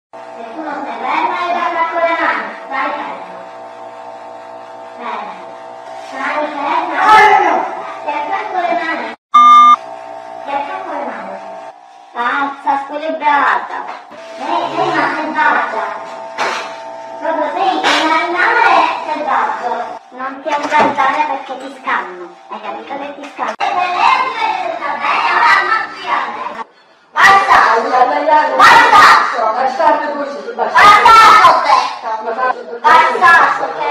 Se tu non sei ferma, hai dato con le mani. Stai fermo. Fermo. Stai fermo. Ti attacco le mani. Ti attacco le mani. Pazza, squilibrata. Sei una selvaggia. Proprio sei un animale selvaggio. Non ti azzardare perché ti scanno. Hai capito che ti scanno? Basta! Basta! Basta! Basta! Basta!